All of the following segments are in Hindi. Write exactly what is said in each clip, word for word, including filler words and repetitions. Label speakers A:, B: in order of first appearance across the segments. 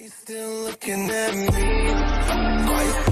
A: you still looking at me? Why you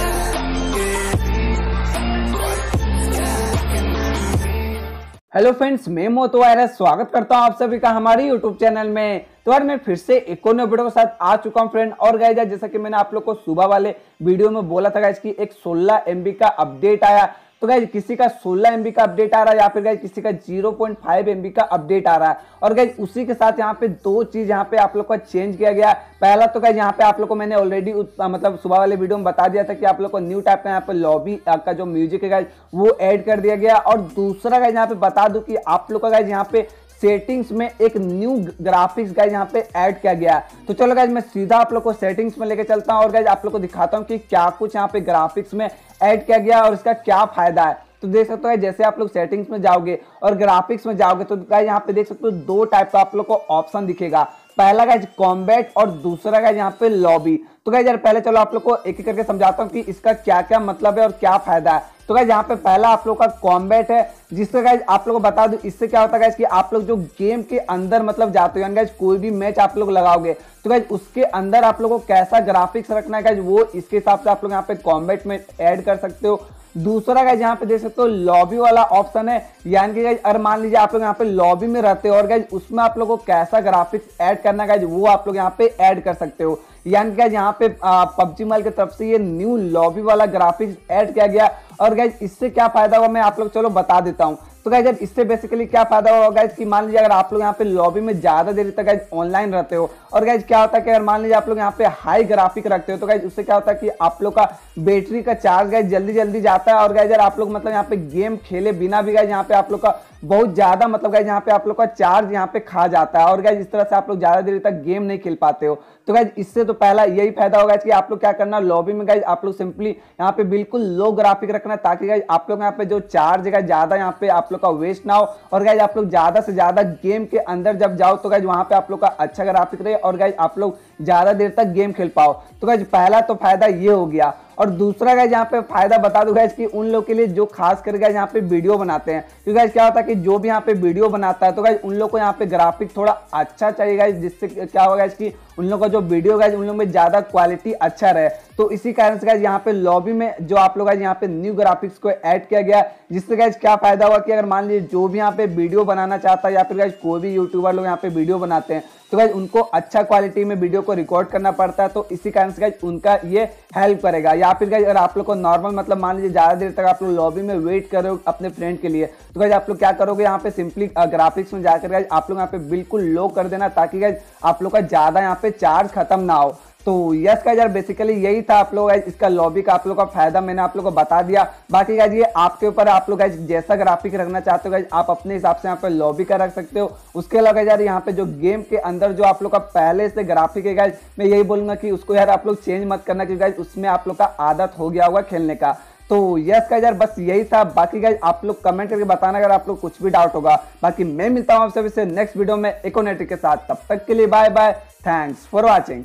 B: hello friends, मैं मोतो वायरस स्वागत करता हूं आप सभी का हमारे यूट्यूब चैनल में। तो यार मैं फिर से एक और नए वीडियो के साथ आ चुका हूं फ्रेंड। और गाइस जैसा कि मैंने आप लोग को सुबह वाले वीडियो में बोला था गाइस कि एक सोलह एम बी का अपडेट आया। तो गाइस किसी का सोलह एम बी का अपडेट आ रहा है या फिर गाइस किसी का zero point five M B का अपडेट आ रहा है। और गाइस उसी के साथ यहाँ पे दो चीज यहाँ पे आप लोग का चेंज किया गया। पहला तो गाइस यहाँ पे आप लोग को मैंने ऑलरेडी मतलब सुबह वाले वीडियो में बता दिया था कि आप लोग को न्यू टाइप का यहाँ पे लॉबी का जो म्यूजिक है गाइस वो ऐड कर दिया गया। और दूसरा गाइस यहाँ पे बता दूं कि आप लोग का गाइस यहाँ पे सेटिंग्स में एक न्यू ग्राफिक्स गाइस यहाँ पे ऐड किया गया। तो चलो गाइस मैं सीधा आप लोग को सेटिंग्स में लेके चलता हूं और गाइस आप लोग को दिखाता हूं कि क्या कुछ यहाँ पे ग्राफिक्स में ऐड किया गया और इसका क्या फायदा है। तो देख सकते हो जैसे आप लोग सेटिंग्स में जाओगे और ग्राफिक्स में जाओगे तो गाइस यहाँ पे देख सकते हो दो टाइप का आप लोग को ऑप्शन दिखेगा। पहला गाइस कॉम्बैट और दूसरा गाइस यहाँ पे लॉबी। तो गाइस यार पहले चलो आप लोग को एक एक करके समझाता हूँ कि इसका क्या क्या मतलब है और क्या फायदा है। तो गाइस यहाँ पे पहला आप लोग का कॉम्बैट है, जिससे गाइस आप लोग को बता दूं इससे क्या होता है गाइस कि आप लोग जो गेम के अंदर मतलब जाते हो यानी गाइस कोई भी मैच आप लोग लगाओगे तो गाइस उसके अंदर आप लोग को कैसा ग्राफिक्स रखना है गाइस वो इसके हिसाब से आप लोग यहाँ पे कॉम्बैट में ऐड कर सकते हो। दूसरा गाइस यहाँ पे देख सकते हो लॉबी वाला ऑप्शन है, यानी कि गाइस अगर मान लीजिए आप लोग यहाँ पे लॉबी में रहते हो और गाइस उसमें आप लोग को कैसा ग्राफिक्स ऐड करना है गाइस वो आप लोग यहाँ पे ऐड कर सकते हो। यानी कि यहाँ पे पबजी मोबाइल की तरफ से ये न्यू लॉबी वाला ग्राफिक्स ऐड किया गया। और गाइस इससे क्या फायदा हुआ मैं आप लोग चलो बता देता हूँ। तो गाइस जब इससे बेसिकली क्या फायदा होगा गाइस कि मान लीजिए अगर आप लोग यहाँ पे लॉबी में ज्यादा देर तक गाइस ऑनलाइन रहते हो और गाइस क्या होता है कि अगर मान लीजिए आप लोग यहाँ पे हाई ग्राफिक रखते हो तो गाइस उससे क्या होता है कि आप लोग का बैटरी का चार्ज गाइस जल्दी जल्दी जाता है। और गाइस यार आप लोग मतलब यहाँ पे गेम खेले बिना भी गाइस यहाँ पे आप लोग का बहुत ज्यादा मतलब गाइस यहाँ पे आप लोग का चार्ज यहाँ पे खा जाता है और गाइस इस तरह से आप लोग ज्यादा देर तक गेम नहीं खेल पाते हो। तो गाइस इससे तो पहला यही फायदा होगा कि आप लोग क्या करना लॉबी में गाइस आप लोग सिंपली यहाँ पे बिल्कुल लो ग्राफिक रखना ताकि गाइस आप लोग यहाँ पे जो चार्ज है ज्यादा यहाँ पे आप लोग का वेस्ट ना हो और गाइस आप लोग ज्यादा से ज्यादा गेम के अंदर जब जाओ तो गाइस वहां पे आप लोग का अच्छा ग्राफिक रहे और गाइस आप लोग ज्यादा देर तक गेम खेल पाओ। तो गाइस पहला तो फायदा ये हो गया। और दूसरा गाइस यहाँ पे फायदा बता दूं गाइस कि उन लोग के लिए जो खास कर गाइस यहाँ पे वीडियो बनाते हैं, क्योंकि गाइस क्या होता है कि जो भी यहाँ पे वीडियो बनाता है तो गाइस उन लोग को यहाँ पे ग्राफिक थोड़ा अच्छा चाहिए गाइस, जिससे क्या होगा गाइस कि उन लोग का जो वीडियो गाइस उन लोग में ज्यादा क्वालिटी अच्छा रहे। तो इसी कारण से गाइस यहाँ पे लॉबी में जो आप लोग गाइस यहाँ पे न्यू ग्राफिक्स को ऐड किया गया, जिससे गाइस क्या फायदा हुआ कि अगर मान लीजिए जो भी यहाँ पे वीडियो बनाना चाहता है या फिर गाइस कोई भी यूट्यूबर लोग यहाँ पे वीडियो बनाते हैं तो गाइस उनको अच्छा क्वालिटी में वीडियो को रिकॉर्ड करना पड़ता है। तो इसी कारण से गाइस उनका ये हेल्प करेगा। या फिर गाइस अगर आप लोग को नॉर्मल मतलब मान लीजिए ज्यादा देर तक आप लोग लॉबी में वेट कर रहे हो अपने फ्रेंड के लिए तो गाइस आप लोग क्या करोगे यहाँ पे सिंपली ग्राफिक्स में जाकर गाइस आप लोग यहाँ पे बिल्कुल लो कर देना ताकि गाइस आप लोग का ज्यादा यहाँ पे चार्ज खत्म ना हो। तो यस गाइस यार बेसिकली यही था आप लोग गाइस इसका लॉबी का आप लोग का फायदा मैंने आप लोग को बता दिया। बाकी गाइस ये आपके ऊपर आप लोग गाइस जैसा ग्राफिक रखना चाहते हो गाइस आप अपने हिसाब से यहाँ पे लॉबी का रख सकते हो। उसके अलावा यार यहाँ पे जो गेम के अंदर जो आप लोग का पहले से ग्राफिक है गाइस मैं यही बोलूंगा कि उसको यार आप लोग चेंज मत करना, क्योंकि गाइस उसमें आप लोग का आदत हो गया होगा खेलने का। तो यस गाइस यार बस यही था। बाकी गाइस आप लोग कमेंट करके बताना अगर आप लोग कुछ भी डाउट होगा। बाकी मैं मिलता हूं आप सभी से नेक्स्ट वीडियो में एक और नए ट्रिक के साथ, तब तक के लिए bye bye, thanks for watching.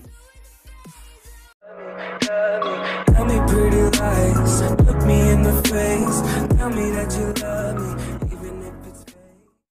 A: Tell me pretty lies, look me in the face, tell me that you love me.